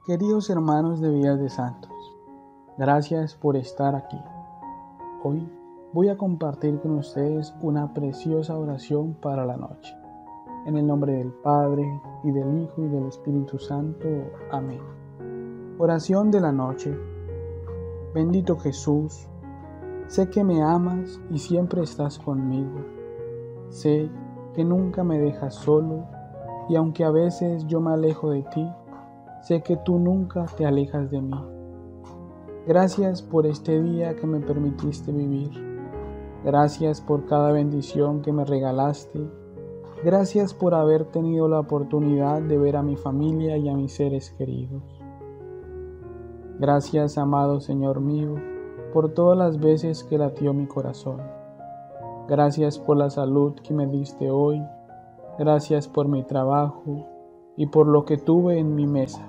Queridos hermanos de Vidas de Santos, gracias por estar aquí. Hoy voy a compartir con ustedes una preciosa oración para la noche. En el nombre del Padre, y del Hijo, y del Espíritu Santo. Amén. Oración de la noche. Bendito Jesús, sé que me amas y siempre estás conmigo. Sé que nunca me dejas solo, y aunque a veces yo me alejo de ti, sé que tú nunca te alejas de mí. Gracias por este día que me permitiste vivir. Gracias por cada bendición que me regalaste. Gracias por haber tenido la oportunidad de ver a mi familia y a mis seres queridos. Gracias, amado Señor mío, por todas las veces que latió mi corazón. Gracias por la salud que me diste hoy. Gracias por mi trabajo y por lo que tuve en mi mesa.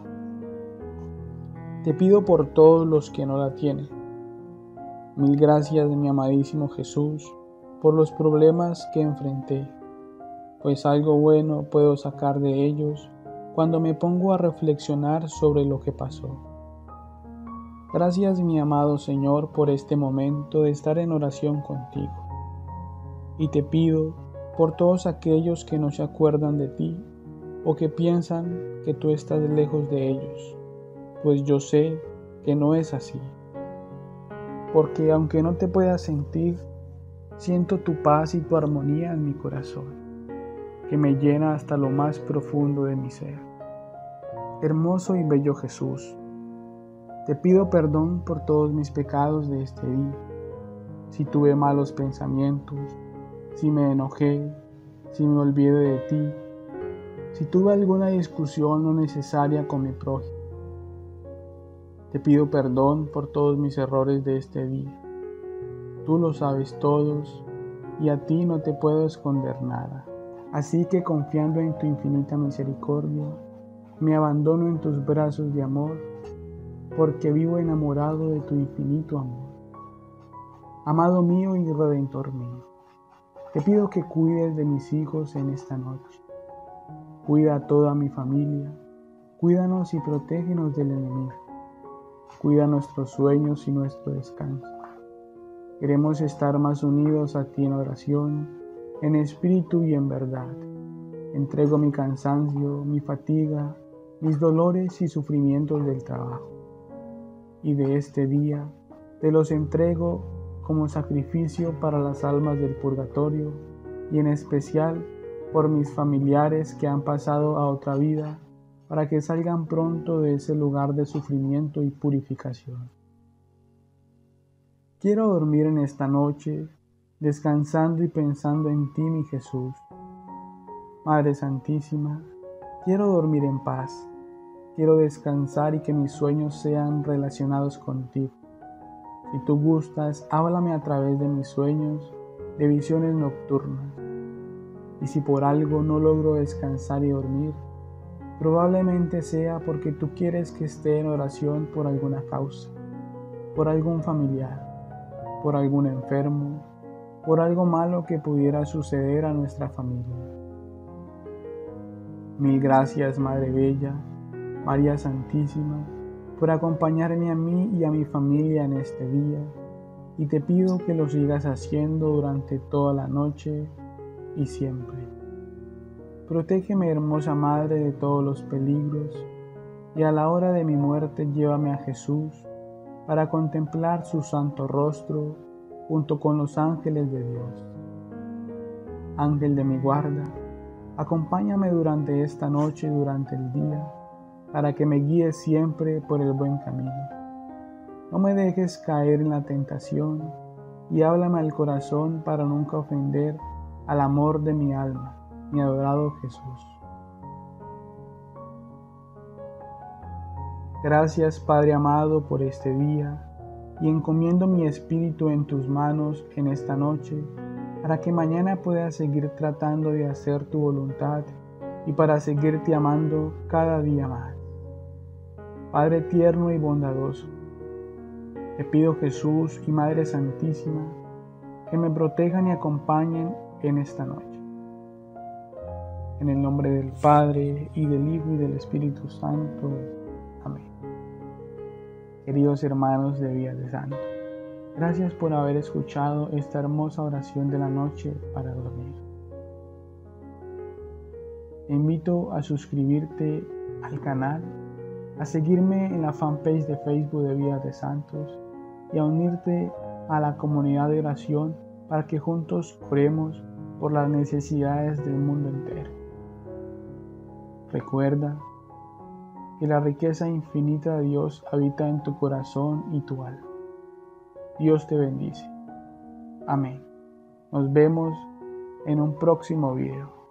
Te pido por todos los que no la tienen. Mil gracias, mi amadísimo Jesús, por los problemas que enfrenté, pues algo bueno puedo sacar de ellos cuando me pongo a reflexionar sobre lo que pasó. Gracias, mi amado Señor, por este momento de estar en oración contigo. Y te pido por todos aquellos que no se acuerdan de ti o que piensan que tú estás lejos de ellos, pues yo sé que no es así. Porque aunque no te pueda sentir, siento tu paz y tu armonía en mi corazón, que me llena hasta lo más profundo de mi ser. Hermoso y bello Jesús, te pido perdón por todos mis pecados de este día. Si tuve malos pensamientos, si me enojé, si me olvidé de ti, si tuve alguna discusión no necesaria con mi prójimo. Te pido perdón por todos mis errores de este día. Tú lo sabes todos y a ti no te puedo esconder nada. Así que confiando en tu infinita misericordia, me abandono en tus brazos de amor, porque vivo enamorado de tu infinito amor. Amado mío y Redentor mío, te pido que cuides de mis hijos en esta noche. Cuida a toda mi familia, cuídanos y protégenos del enemigo. Cuida nuestros sueños y nuestro descanso. Queremos estar más unidos a ti en oración, en espíritu y en verdad. Entrego mi cansancio, mi fatiga, mis dolores y sufrimientos del trabajo. Y de este día te los entrego como sacrificio para las almas del purgatorio y en especial por mis familiares que han pasado a otra vida, para que salgan pronto de ese lugar de sufrimiento y purificación. Quiero dormir en esta noche, descansando y pensando en ti, mi Jesús. Madre Santísima, quiero dormir en paz, quiero descansar y que mis sueños sean relacionados contigo. Si tú gustas, háblame a través de mis sueños, de visiones nocturnas. Y si por algo no logro descansar y dormir, probablemente sea porque tú quieres que esté en oración por alguna causa, por algún familiar, por algún enfermo, por algo malo que pudiera suceder a nuestra familia. Mil gracias, Madre Bella, María Santísima, por acompañarme a mí y a mi familia en este día, y te pido que lo sigas haciendo durante toda la noche y siempre. Protégeme, hermosa Madre, de todos los peligros, y a la hora de mi muerte llévame a Jesús para contemplar su santo rostro junto con los ángeles de Dios. Ángel de mi guarda, acompáñame durante esta noche y durante el día, para que me guíes siempre por el buen camino. No me dejes caer en la tentación, y háblame al corazón para nunca ofender al amor de mi alma, mi adorado Jesús. Gracias, Padre amado, por este día, y encomiendo mi espíritu en tus manos en esta noche, para que mañana pueda seguir tratando de hacer tu voluntad y para seguirte amando cada día más. Padre tierno y bondadoso, te pido, Jesús y Madre Santísima, que me protejan y acompañen en esta noche. En el nombre del Padre, y del Hijo, y del Espíritu Santo. Amén. Queridos hermanos de Vida de Santos, gracias por haber escuchado esta hermosa oración de la noche para dormir. Te invito a suscribirte al canal, a seguirme en la fanpage de Facebook de Vida de Santos y a unirte a la comunidad de oración para que juntos oremos por las necesidades del mundo entero. Recuerda que la riqueza infinita de Dios habita en tu corazón y tu alma. Dios te bendice. Amén. Nos vemos en un próximo video.